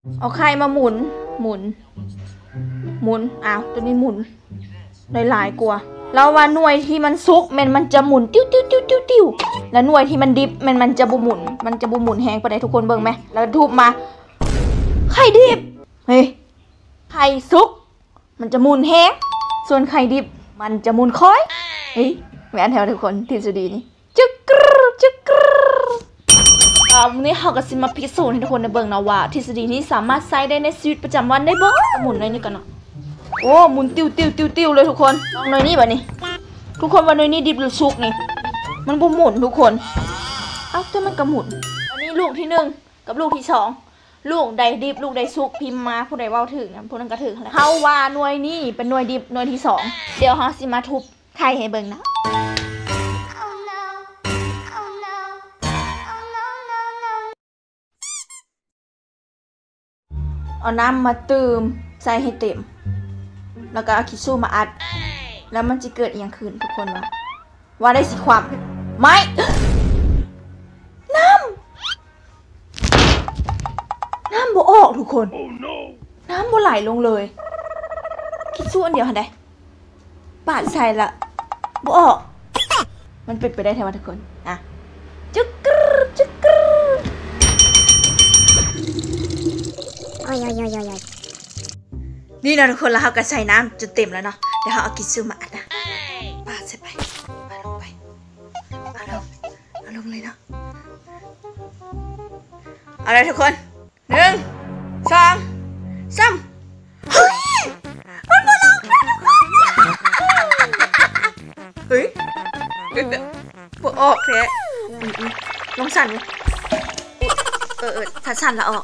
เอาไข่มาหมุนอ้าวตัวนี้หมุนหลายกว่าแล้วว่าหน่วยที่มันซุกมันจะหมุนติ้วแล้วหน่วยที่มันดิบมันจะบุหมุนแห้งไปได้ทุกคนเบิ่งไหมแล้วทุบมาไข่ดิบเฮ้ยไข่ซุกมันจะหมุนแห้งส่วนไข่ดิบมันจะหมุนค่อยเฮ้ยแม่นแถวทุกคนทฤษฎีนี้จึ๊กกรึวันนี้เราก็สิมาพิสูจน์ให้ทุกคนได้เบิ่งนะว่าทฤษฎีนี้สามารถใช้ได้ในชีวิตประจำวันได้บ่หมุนได้นี่กันเนาะโอ้หมุนติ้วเลยทุกคนลองหน่อยนี่แบบนี้ทุกคนว่าหน่อยนี่ดิบหรือสุกนี่มันบ่หมุนทุกคนเอ้าแต่มันก็หมุนอันนี้ลูกที่1กับลูกที่2ลูกใดดิบลูกใดสุกพิมพ์มาผู้ใดเว้าถึงนะผู้นั้นก็ถึงแล้วเฮาว่าหน่วยนี้เป็นหน่วยดิบหน่วยที่2เดี๋ยวเฮาสิมาทุบไข่ให้เบิ่งนะเอาน้ำมาเติมใส่ให้เต็มแล้วก็เอาคิชูมาอัดแล้วมันจะเกิดอย่างขึ้นทุกคนว่าได้สิความไม่น้ำบ่ออกทุกคนน้ำบ่ไหลลงเลยคิชูอันเดียวหันได้ปาดใส่ละบ่ออกมันเป็นไปได้แท้ว่าทุกคนอ่ะจึ๊กกรึนี่นะทุกคนแล้วเราก็ใส่น้ำจนเต็มแล้วเนาะเดี๋ยวเราเอาคิชูมาอัดนะปาดใส่ไปปาดลงไปเอาลงเลยเนาะเอาเลยทุกคน1 2 3เฮ้ยมันมาลงแล้วทุกคนเฮ้ยปวดออกแท้ลงสั่นถ้าสั่นแล้วออก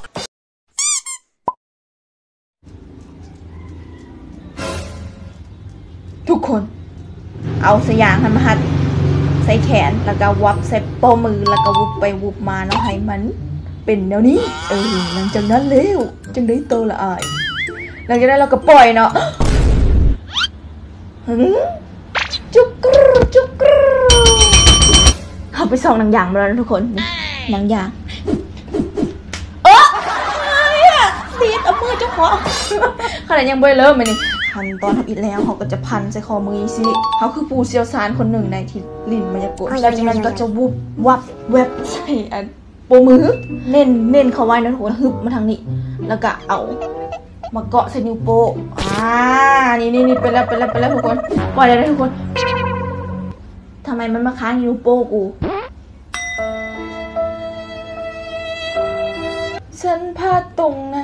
ทุกคนเอาสยางมาหัดใส่แขนแล้วก็วับใส่โป้มือแล้วก็วุบไปวุบมาเนาะให้มันเป็นแนวนี้หลังจากนั้นแล้วจึงได้โตละอายหลังจากนั้นเราก็ปล่อยเนาะจุกกรูเอาไปส่องหนังยางมาแล้วนะทุกคนหนังยางตีดเอามือเจ้าของขนาดยังไม่เริ่มเลยนี่พันตอนทำอีกแล้วเขาก็จะพันใส่คอมือสิเขาคือผู้เชี่ยวชาญคนหนึ่งในที่ลิ้นมายากลแล้วจากนั้นก็จะวุบวับแวบใส่โปมือเน้นเขาไว้นะทุกคนฮึบมาทางนี้แล้วก็เอามาเกาะใส่นิ้วโป้นี่เป็นแล้วทุกคนปล่อยเลยทุกคนทำไมมันมาค้างนิ้วโป้กูฉันพลาดตรงไหน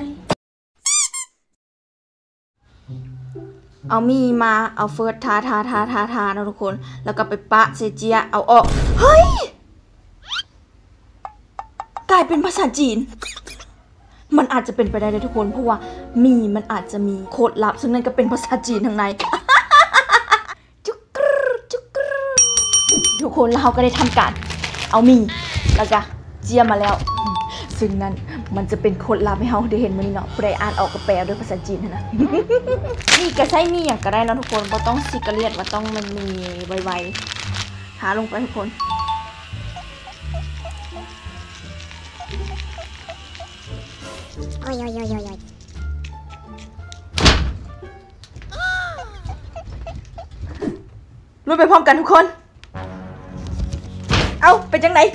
เอามีมาเอาเฟิร์สทานะทุกคนแล้วก็ไปปะเซเจียเอาออกเฮ้ยกลายเป็นภาษาจีนมันอาจจะเป็นไปได้เลยทุกคนเพราะว่ามันอาจจะมีโค้ดลับซึ่งนั่นก็เป็นภาษาจีนทั้งในจุกกรูทุกคนแล้วเราก็ได้ทำการเอาแล้วก็เจียมาแล้วซึ่งนั้นมันจะเป็นโค้ดลับให้เราได้เห็นมันนี่เนาะผู้ใดอ่านออกก็แปลด้วยภาษาจีนนะนี่ก็ใช้อย่างก็ได้นะทุกคนบ่ต้องซิกเรียดว่าต้องมันมีไวๆหาลงไปทุกคนลุยไปพร้อมกันทุกคนเอาไปจังไหน